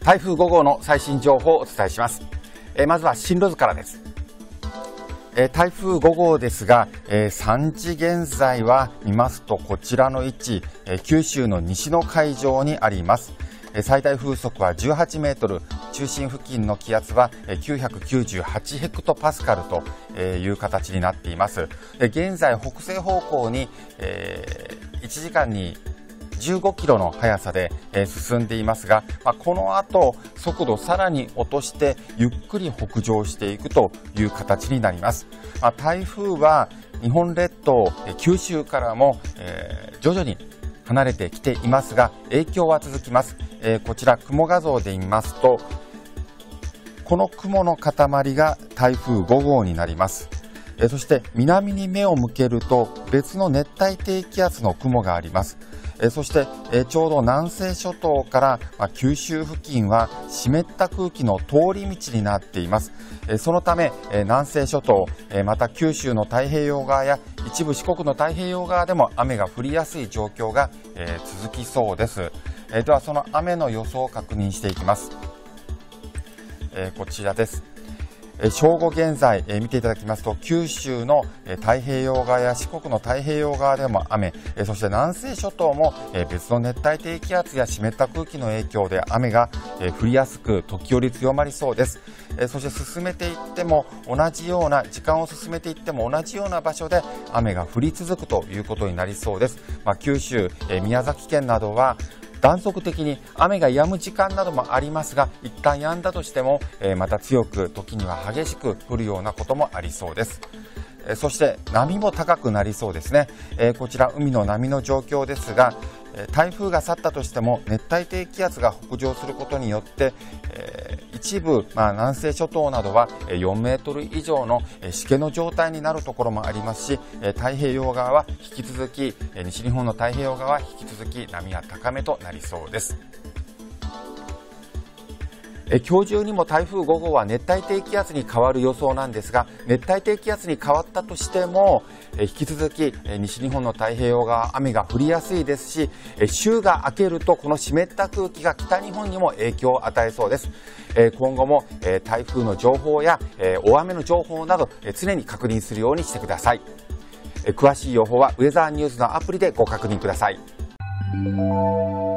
台風5号の最新情報をお伝えします。まずは進路図からです。台風5号ですが、3時現在は見ますとこちらの位置、九州の西の海上にあります。最大風速は18メートル、中心付近の気圧は998ヘクトパスカルという形になっています。現在北西方向に1時間に15キロの速さで進んでいますが、この後速度さらに落としてゆっくり北上していくという形になります。台風は日本列島、九州からも徐々に離れてきていますが、影響は続きます。こちら雲画像で見ますと、この雲の塊が台風5号になります。そして南に目を向けると別の熱帯低気圧の雲があります。そしてちょうど南西諸島から九州付近は湿った空気の通り道になっています。そのため南西諸島、また九州の太平洋側や一部四国の太平洋側でも雨が降りやすい状況が続きそうです。ではその雨の予想を確認していきます。こちらです。正午現在見ていただきますと、九州の太平洋側や四国の太平洋側でも雨、そして南西諸島も別の熱帯低気圧や湿った空気の影響で雨が降りやすく時折強まりそうです。そして進めていっても時間を進めていっても同じような場所で雨が降り続くということになりそうです。九州、宮崎県などは断続的に雨が止む時間などもありますが、一旦止んだとしてもまた強く時には激しく降るようなこともありそうです。そして波も高くなりそうですね。こちら海の波の状況ですが、台風が去ったとしても熱帯低気圧が北上することによって一部、南西諸島などは4メートル以上のしけの状態になるところもありますし、太平洋側は引き続き西日本の太平洋側は引き続き波が高めとなりそうです。今日中にも台風5号は熱帯低気圧に変わる予想なんですが、熱帯低気圧に変わったとしても引き続き西日本の太平洋側雨が降りやすいですし、週が明けるとこの湿った空気が北日本にも影響を与えそうです。今後も台風の情報や大雨の情報など常に確認するようにしてください。詳しい予報はウェザーニューズのアプリでご確認ください。